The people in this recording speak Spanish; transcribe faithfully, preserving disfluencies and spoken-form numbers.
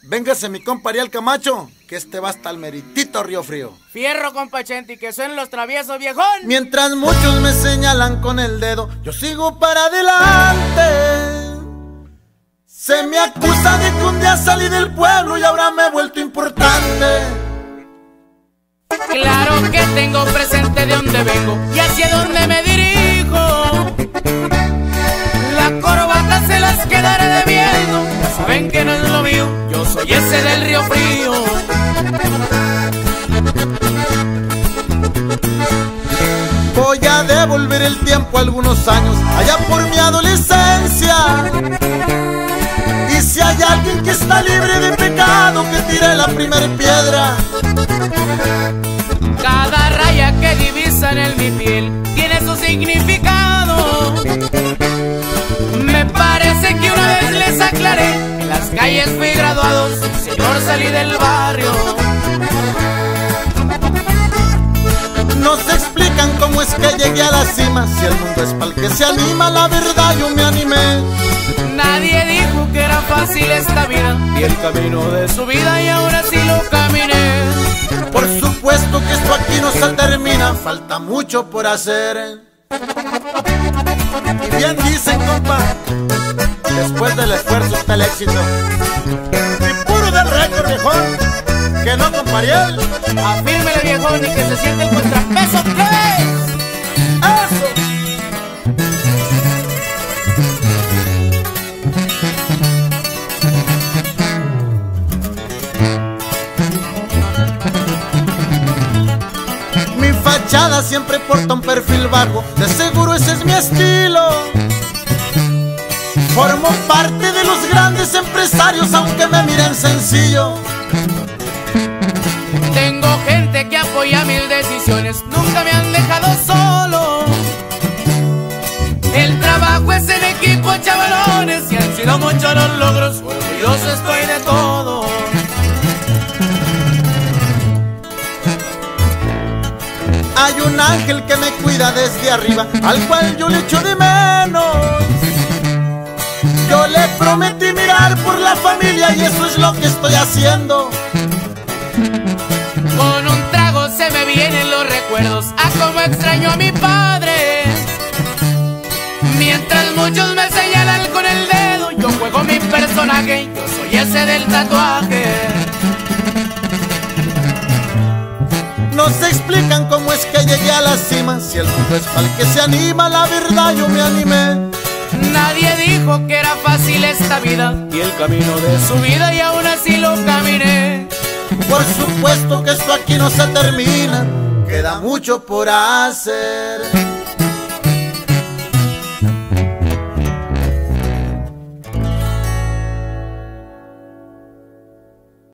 Véngase mi compa Ariel Camacho, que este va hasta el meritito Río Frío. Fierro, compa Chenti, que suenen los traviesos, viejón. Mientras muchos me señalan con el dedo, yo sigo para adelante. Se me acusa de que un día salí del pueblo y ahora me he vuelto importante. Claro que tengo presente de dónde vengo y hacia dónde me dirijo. La corbata se las quedaré debiendo, saben que no es lo mío, yo soy ese del Río Frío. Voy a devolver el tiempo algunos años, allá por mi adolescencia. Y si hay alguien que está libre de pecado, que tire la primer piedra. Cada raya que divisan en mi piel tiene su significado. Me parece que una vez les aclaré, en las calles fui graduado, sí, señor, salí del barrio. No se explican cómo es que llegué a la cima, si el mundo es pa'l que se anima, la verdad yo me animé. Nadie dijo que era fácil esta vida, y el camino de su vida y ahora sí lo caminé. Por supuesto que esto aquí no se termina, falta mucho por hacer. Y bien dicen, compa, después del esfuerzo está el éxito. Y puro del récord, viejón, que no, compa Ariel. Afírmele, viejón, y que se siente el contrapeso, ¿qué ves? ¡Eso! Mi fachada siempre porta un perfil bajo, de seguro ese es mi estilo. Formo parte de los grandes empresarios, aunque me miren sencillo. Tengo gente que apoya mil decisiones, nunca me han dejado solo. El trabajo es en equipo, chavalones, y han sido muchos los logros, orgulloso estoy de todo. Hay un ángel que me cuida desde arriba, al cual yo le echo de menos. Yo le prometí mirar por la familia y eso es lo que estoy haciendo. Con un trago se me vienen los recuerdos a cómo extraño a mi padre. Mientras muchos me señalan con el dedo, yo juego mi personaje, yo soy ese del tatuaje. No se explican cómo es que llegué a la cima, si el mundo es pa'l que se anima, la verdad yo me animé. Nadie dijo que era fácil esta vida, y el camino de su vida y aún así lo caminé. Por supuesto que esto aquí no se termina, queda mucho por hacer.